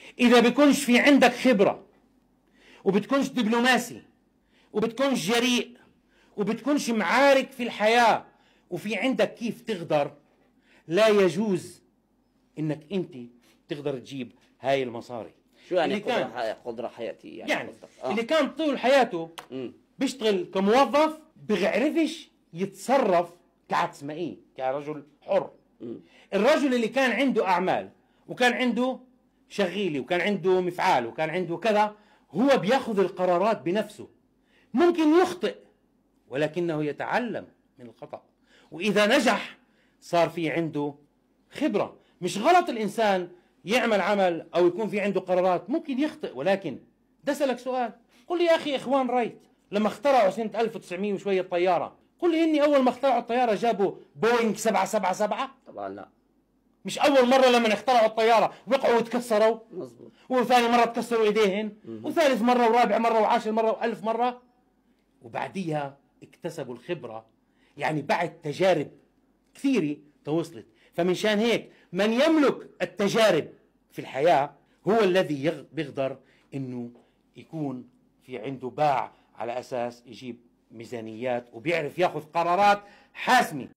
إذا بيكونش في عندك خبرة وبتكونش دبلوماسي وبتكونش جريء وبتكونش معارك في الحياة وفي عندك كيف تغدر، لا يجوز إنك أنت تقدر تجيب هاي المصاري. شو يعني قدرة حياتية؟ يعني اللي كان طول حياته بيشتغل كموظف بيعرفش يتصرف كعتسمائي كرجل حر. الرجل اللي كان عنده أعمال وكان عنده شغيلي وكان عنده مفعال وكان عنده كذا، هو بياخذ القرارات بنفسه. ممكن يخطئ ولكنه يتعلم من الخطأ، وإذا نجح صار في عنده خبرة. مش غلط الإنسان يعمل عمل أو يكون في عنده قرارات، ممكن يخطئ، ولكن ده أسألك سؤال، قل لي يا أخي إخوان رايت لما اخترعوا سنة 1900 وشوية الطيارة، قل لي إني أول ما اخترعوا الطيارة جابوا بوينغ 777؟ طبعا لا. مش أول مرة لما اخترعوا الطيارة وقعوا وتكسروا؟ مظبوط. وثاني مرة تكسروا إيديهن، وثالث مرة ورابع مرة وعاشر مرة وألف مرة، وبعديها اكتسبوا الخبرة، يعني بعد تجارب كثيرة توصلت. فمنشان هيك من يملك التجارب في الحياة هو الذي بيقدر إنه يكون في عنده باع على أساس يجيب ميزانيات وبيعرف ياخذ قرارات حاسمة.